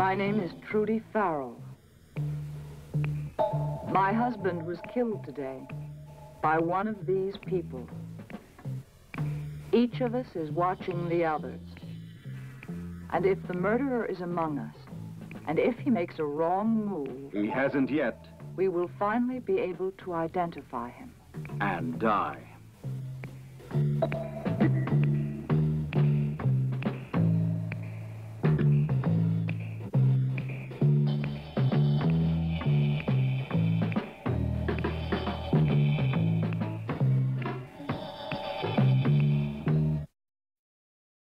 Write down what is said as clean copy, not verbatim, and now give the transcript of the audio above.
My name is Trudy Farrell. My husband was killed today by one of these people. Each of us is watching the others. And if the murderer is among us, and if he makes a wrong move... He hasn't yet. We will finally be able to identify him. And die.